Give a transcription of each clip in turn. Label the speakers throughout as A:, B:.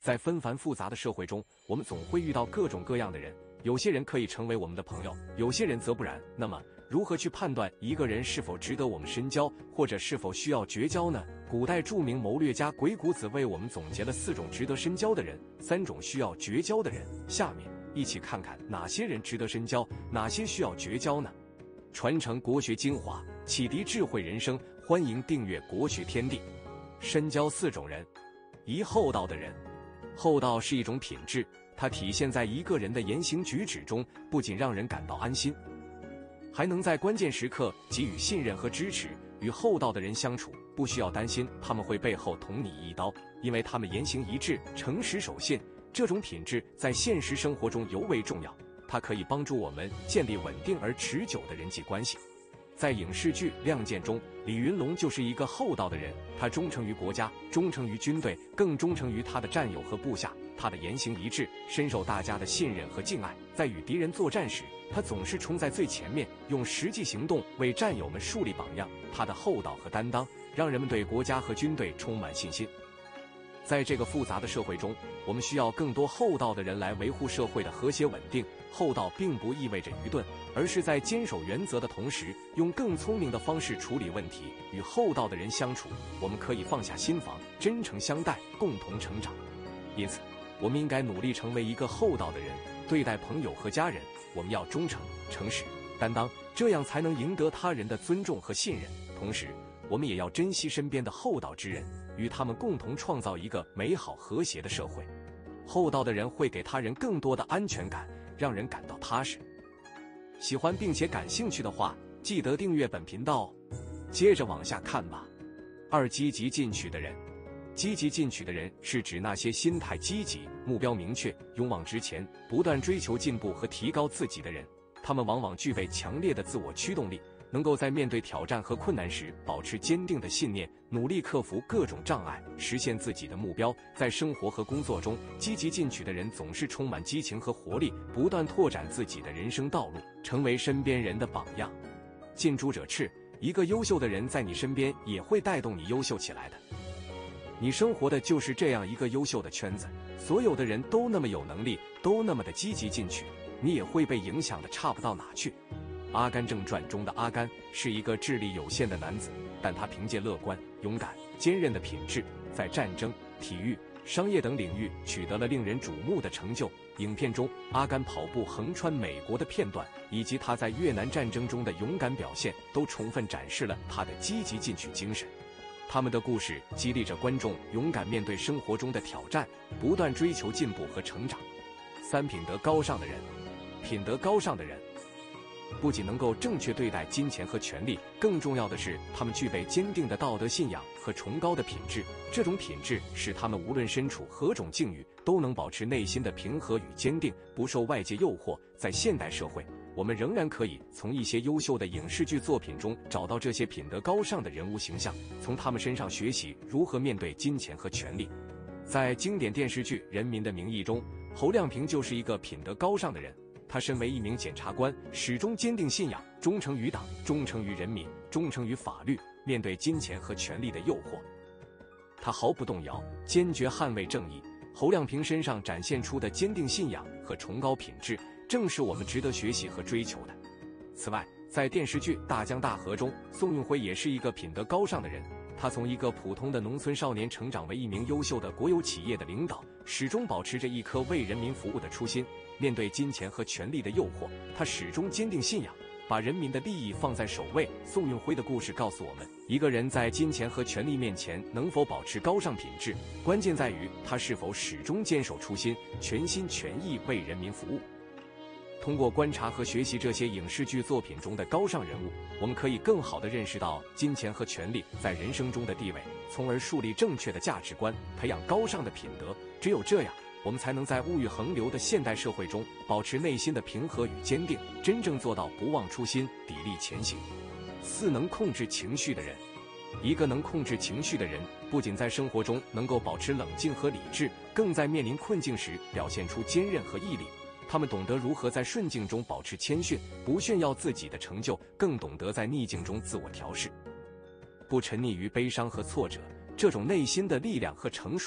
A: 在纷繁复杂的社会中，我们总会遇到各种各样的人，有些人可以成为我们的朋友，有些人则不然。那么，如何去判断一个人是否值得我们深交，或者是否需要绝交呢？古代著名谋略家鬼谷子为我们总结了4种值得深交的人，3种需要绝交的人。下面一起看看哪些人值得深交，哪些需要绝交呢？传承国学精华，启迪智慧人生，欢迎订阅国学天地。深交4种人。一、厚道的人。厚道是一种品质，它体现在一个人的言行举止中，不仅让人感到安心，还能在关键时刻给予信任和支持。与厚道的人相处，不需要担心他们会背后捅你一刀，因为他们言行一致，诚实守信。这种品质在现实生活中尤为重要，它可以帮助我们建立稳定而持久的人际关系。在影视剧《亮剑》中，李云龙就是一个厚道的人，他忠诚于国家，忠诚于军队，更忠诚于他的战友和部下。他的言行一致，深受大家的信任和敬爱。在与敌人作战时，他总是冲在最前面，用实际行动为战友们树立榜样。他的厚道和担当，让人们对国家和军队充满信心。在这个复杂的社会中，我们需要更多厚道的人来维护社会的和谐稳定。厚道并不意味着愚钝，而是在坚守原则的同时，用更聪明的方式处理问题。与厚道的人相处，我们可以放下心防，真诚相待，共同成长。因此，我们应该努力成为一个厚道的人。对待朋友和家人，我们要忠诚、诚实、担当，这样才能赢得他人的尊重和信任。同时，我们也要珍惜身边的厚道之人，与他们共同创造一个美好和谐的社会。厚道的人会给他人更多的安全感，让人感到踏实。喜欢并且感兴趣的话，记得订阅本频道哦。接着往下看吧。2、积极进取的人。积极进取的人是指那些心态积极、目标明确、勇往直前、不断追求进步和提高自己的人。他们往往具备强烈的自我驱动力，能够在面对挑战和困难时保持坚定的信念，努力克服各种障碍，实现自己的目标。在生活和工作中，积极进取的人总是充满激情和活力，不断拓展自己的人生道路，成为身边人的榜样。近朱者赤，一个优秀的人在你身边也会带动你优秀起来的。你生活的就是这样一个优秀的圈子，所有的人都那么有能力，都那么的积极进取，你也会被影响的差不到哪去。《阿甘正传》中的阿甘是一个智力有限的男子，但他凭借乐观、勇敢、坚韧的品质，在战争、体育、商业等领域取得了令人瞩目的成就。影片中，阿甘跑步横穿美国的片段，以及他在越南战争中的勇敢表现，都充分展示了他的积极进取精神。他们的故事激励着观众勇敢面对生活中的挑战，不断追求进步和成长。3、品德高尚的人。品德高尚的人不仅能够正确对待金钱和权力，更重要的是他们具备坚定的道德信仰和崇高的品质。这种品质使他们无论身处何种境遇，都能保持内心的平和与坚定，不受外界诱惑。在现代社会，我们仍然可以从一些优秀的影视剧作品中找到这些品德高尚的人物形象，从他们身上学习如何面对金钱和权力。在经典电视剧《人民的名义》中，侯亮平就是一个品德高尚的人。他身为一名检察官，始终坚定信仰，忠诚于党，忠诚于人民，忠诚于法律。面对金钱和权力的诱惑，他毫不动摇，坚决捍卫正义。侯亮平身上展现出的坚定信仰和崇高品质，正是我们值得学习和追求的。此外，在电视剧《大江大河》中，宋运辉也是一个品德高尚的人。他从一个普通的农村少年成长为一名优秀的国有企业的领导，始终保持着一颗为人民服务的初心。面对金钱和权力的诱惑，他始终坚定信仰，把人民的利益放在首位。宋运辉的故事告诉我们，一个人在金钱和权力面前能否保持高尚品质，关键在于他是否始终坚守初心，全心全意为人民服务。通过观察和学习这些影视剧作品中的高尚人物，我们可以更好地认识到金钱和权力在人生中的地位，从而树立正确的价值观，培养高尚的品德。只有这样，我们才能在物欲横流的现代社会中保持内心的平和与坚定，真正做到不忘初心，砥砺前行。4、能控制情绪的人。一个能控制情绪的人，不仅在生活中能够保持冷静和理智，更在面临困境时表现出坚韧和毅力。他们懂得如何在顺境中保持谦逊，不炫耀自己的成就，更懂得在逆境中自我调试，不沉溺于悲伤和挫折。这种内心的力量和成熟，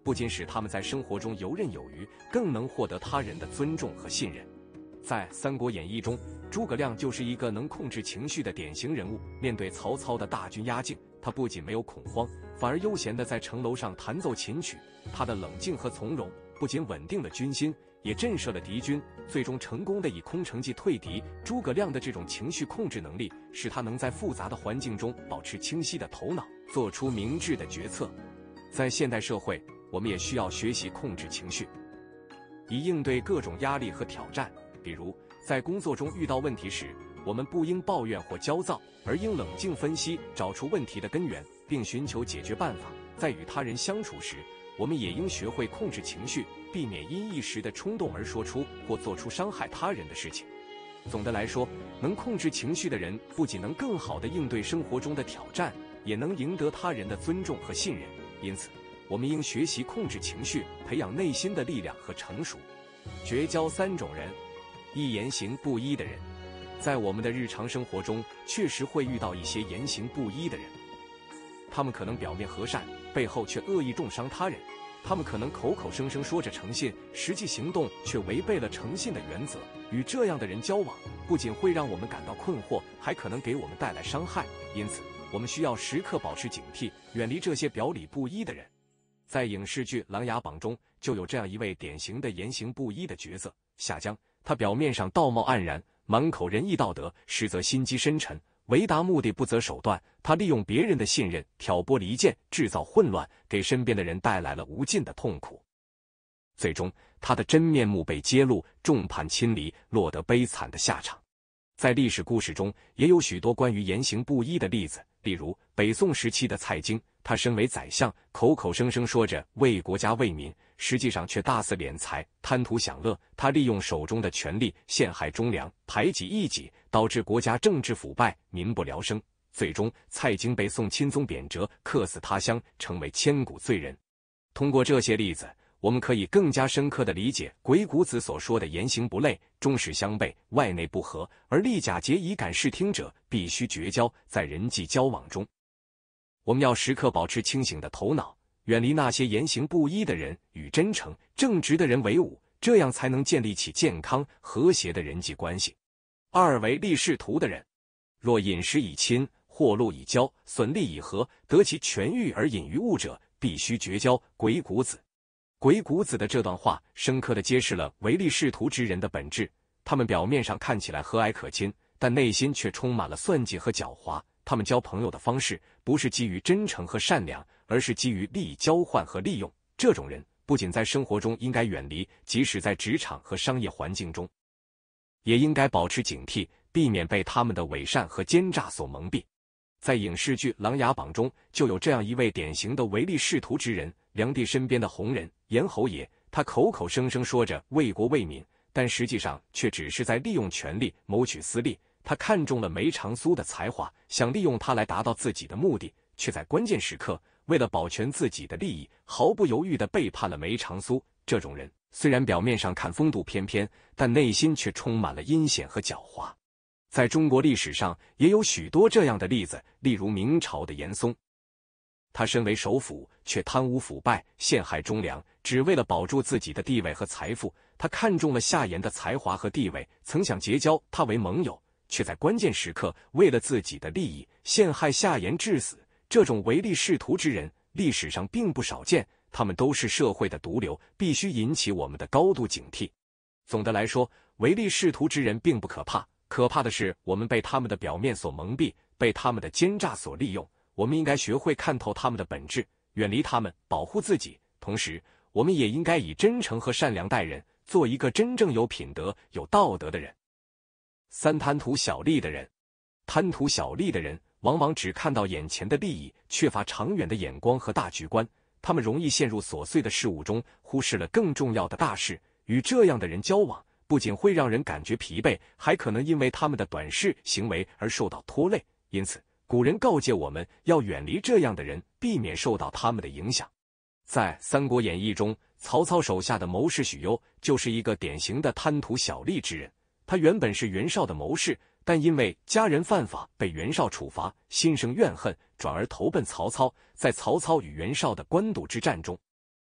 A: 不仅使他们在生活中游刃有余，更能获得他人的尊重和信任。在《三国演义》中，诸葛亮就是一个能控制情绪的典型人物。面对曹操的大军压境，他不仅没有恐慌，反而悠闲地在城楼上弹奏琴曲。他的冷静和从容不仅稳定了军心，也震慑了敌军，最终成功地以空城计退敌。诸葛亮的这种情绪控制能力，使他能在复杂的环境中保持清晰的头脑，做出明智的决策。在现代社会，我们也需要学习控制情绪，以应对各种压力和挑战。比如，在工作中遇到问题时，我们不应抱怨或焦躁，而应冷静分析，找出问题的根源，并寻求解决办法。在与他人相处时，我们也应学会控制情绪，避免因一时的冲动而说出或做出伤害他人的事情。总的来说，能控制情绪的人，不仅能更好地应对生活中的挑战，也能赢得他人的尊重和信任。因此，我们应学习控制情绪，培养内心的力量和成熟。绝交3种人。一、言行不一的人。在我们的日常生活中，确实会遇到一些言行不一的人，他们可能表面和善，背后却恶意重伤他人。他们可能口口声声说着诚信，实际行动却违背了诚信的原则。与这样的人交往，不仅会让我们感到困惑，还可能给我们带来伤害。因此，我们需要时刻保持警惕，远离这些表里不一的人。在影视剧《琅琊榜》中，就有这样一位典型的言行不一的角色夏江。他表面上道貌岸然，满口仁义道德，实则心机深沉，为达目的不择手段。他利用别人的信任，挑拨离间，制造混乱，给身边的人带来了无尽的痛苦。最终，他的真面目被揭露，众叛亲离，落得悲惨的下场。在历史故事中，也有许多关于言行不一的例子，例如北宋时期的蔡京，他身为宰相，口口声声说着为国家为民，实际上却大肆敛财，贪图享乐。他利用手中的权力陷害忠良，排挤异己，导致国家政治腐败，民不聊生。最终，蔡京被宋钦宗贬谪，客死他乡，成为千古罪人。通过这些例子，我们可以更加深刻地理解鬼谷子所说的言行不类，终始相悖，外内不和，而力假节以感视听者，必须绝交。在人际交往中，我们要时刻保持清醒的头脑，远离那些言行不一的人，与真诚正直的人为伍，这样才能建立起健康和谐的人际关系。2、唯利是图的人。若饮食以亲，货禄以交，损利以和，得其权欲而隐于物者，必须绝交。鬼谷子。鬼谷子的这段话深刻地揭示了唯利是图之人的本质。他们表面上看起来和蔼可亲，但内心却充满了算计和狡猾。他们交朋友的方式不是基于真诚和善良，而是基于利益交换和利用。这种人不仅在生活中应该远离，即使在职场和商业环境中，也应该保持警惕，避免被他们的伪善和奸诈所蒙蔽。在影视剧《琅琊榜》中，就有这样一位典型的唯利是图之人，梁帝身边的红人严侯爷。他口口声声说着为国为民，但实际上却只是在利用权力谋取私利。他看中了梅长苏的才华，想利用他来达到自己的目的，却在关键时刻为了保全自己的利益，毫不犹豫地背叛了梅长苏。这种人虽然表面上看风度翩翩，但内心却充满了阴险和狡猾。在中国历史上也有许多这样的例子，例如明朝的严嵩。他身为首辅，却贪污腐败，陷害忠良，只为了保住自己的地位和财富。他看中了夏言的才华和地位，曾想结交他为盟友，却在关键时刻为了自己的利益陷害夏言致死。这种唯利是图之人，历史上并不少见，他们都是社会的毒瘤，必须引起我们的高度警惕。总的来说，唯利是图之人并不可怕，可怕的是我们被他们的表面所蒙蔽，被他们的奸诈所利用。我们应该学会看透他们的本质，远离他们，保护自己。同时，我们也应该以真诚和善良待人，做一个真正有品德、有道德的人。3、贪图小利的人。贪图小利的人往往只看到眼前的利益，缺乏长远的眼光和大局观。他们容易陷入琐碎的事物中，忽视了更重要的大事。与这样的人交往，不仅会让人感觉疲惫，还可能因为他们的短视行为而受到拖累。因此，古人告诫我们要远离这样的人，避免受到他们的影响。在《三国演义》中，曹操手下的谋士许攸就是一个典型的贪图小利之人。他原本是袁绍的谋士，但因为家人犯法被袁绍处罚，心生怨恨，转而投奔曹操。在曹操与袁绍的官渡之战中，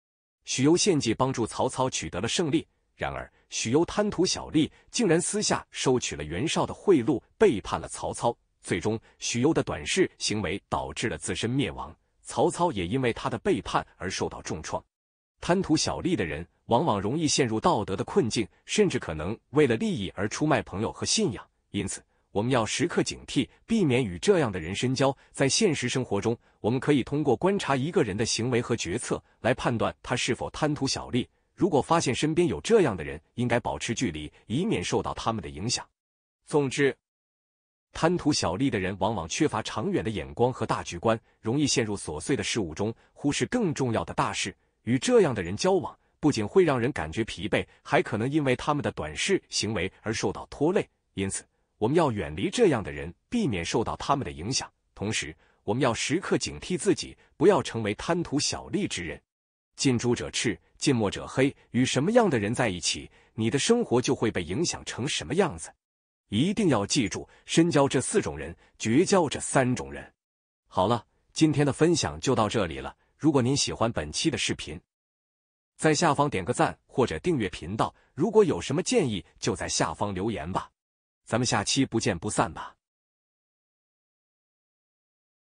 A: 许攸献计帮助曹操取得了胜利，然而许攸贪图小利，竟然私下收取了袁绍的贿赂，背叛了曹操。最终，许攸的短视行为导致了自身灭亡，曹操也因为他的背叛而受到重创。贪图小利的人往往容易陷入道德的困境，甚至可能为了利益而出卖朋友和信仰。因此，我们要时刻警惕，避免与这样的人深交。在现实生活中，我们可以通过观察一个人的行为和决策来判断他是否贪图小利。如果发现身边有这样的人，应该保持距离，以免受到他们的影响。总之，贪图小利的人往往缺乏长远的眼光和大局观，容易陷入琐碎的事物中，忽视更重要的大事。与这样的人交往，不仅会让人感觉疲惫，还可能因为他们的短视行为而受到拖累。因此，我们要远离这样的人，避免受到他们的影响。同时，我们要时刻警惕自己，不要成为贪图小利之人。近朱者赤，近墨者黑，与什么样的人在一起，你的生活就会被影响成什么样子。一定要记住，深交这4种人，绝交这3种人。好了，今天的分享就到这里了。如果您喜欢本期的视频，在下方点个赞或者订阅频道。如果有什么建议，就在下方留言吧。咱们下期不见不散吧。